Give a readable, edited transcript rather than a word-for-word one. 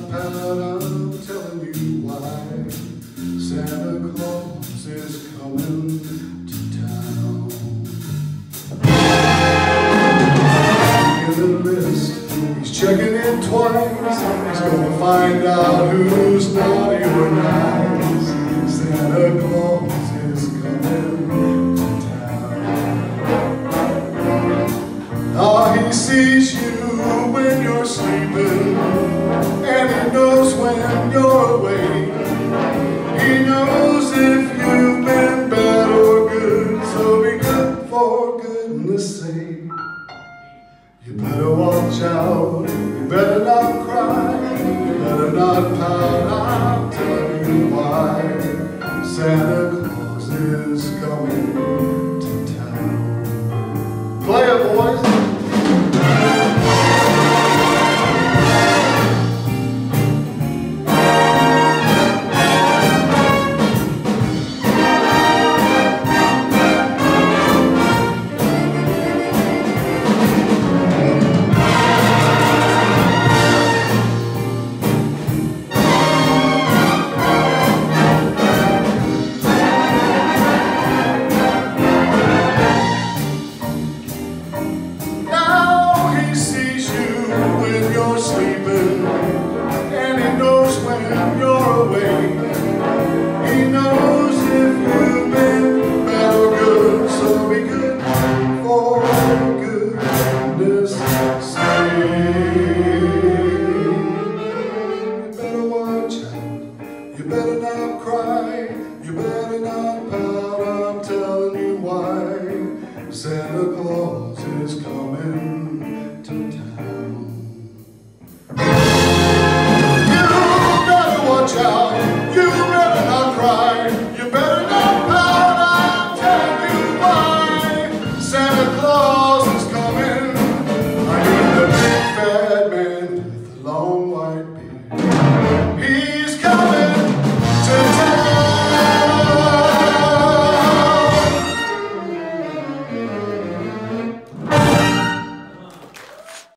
pout, I'm telling you why. Santa Claus is coming to town. In the list, he's checking it twice. He's gonna find out who's naughty or nice. Santa Claus is coming to town. Oh, he sees you when you're sleeping, and he knows when you're awake. He knows if you've been bad or good, so be good for goodness sake. You better watch out, you better not cry, you better not pout, I'm telling you why. Santa Claus is coming to town. Play it, boys! Sleeping, and he knows when you're awake. He knows if you've been bad or good, so be good for goodness sake. You better watch out, you better not cry, you better not pout, I'm telling you why. Santa Claus is coming to town.